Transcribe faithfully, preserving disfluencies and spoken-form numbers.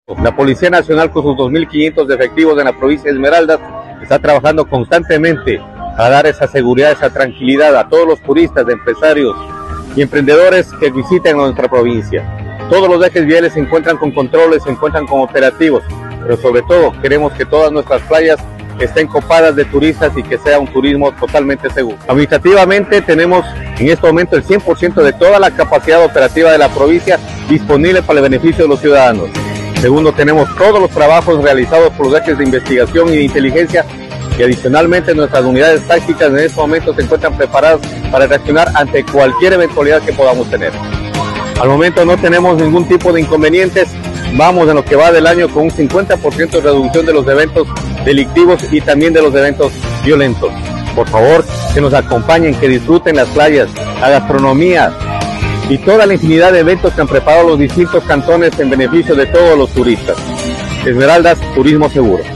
La Policía Nacional, con sus dos mil quinientos efectivos en la provincia de Esmeraldas, está trabajando constantemente a dar esa seguridad, esa tranquilidad a todos los turistas, empresarios y emprendedores que visiten nuestra provincia. Todos los ejes viales se encuentran con controles, se encuentran con operativos, pero sobre todo queremos que todas nuestras playas estén copadas de turistas y que sea un turismo totalmente seguro. Administrativamente tenemos en este momento el cien por ciento de toda la capacidad operativa de la provincia disponible para el beneficio de los ciudadanos. Segundo, tenemos todos los trabajos realizados por los ejes de investigación y de inteligencia, y adicionalmente nuestras unidades tácticas en este momento se encuentran preparadas para reaccionar ante cualquier eventualidad que podamos tener. Al momento no tenemos ningún tipo de inconvenientes. Vamos en lo que va del año con un cincuenta por ciento de reducción de los eventos delictivos y también de los eventos violentos. Por favor, que nos acompañen, que disfruten las playas, la gastronomía y toda la infinidad de eventos que han preparado los distintos cantones en beneficio de todos los turistas. Esmeraldas, turismo seguro.